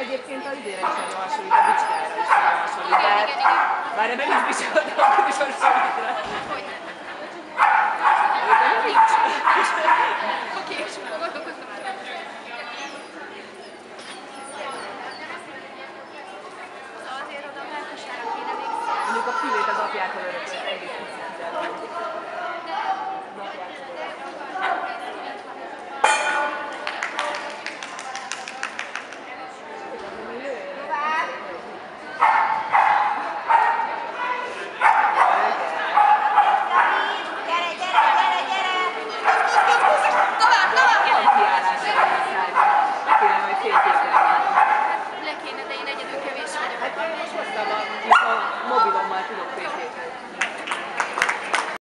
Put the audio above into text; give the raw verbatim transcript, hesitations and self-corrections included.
egyébként a idére is nagyon hasonlít, a bicskára is nagyon hasonlít. Igen, igen, igen. Bár ebben nincs bicska, de akkor is hasonlít rá. Hogyne. Ebben nincs. Oké, és akkor gondolkoztam el.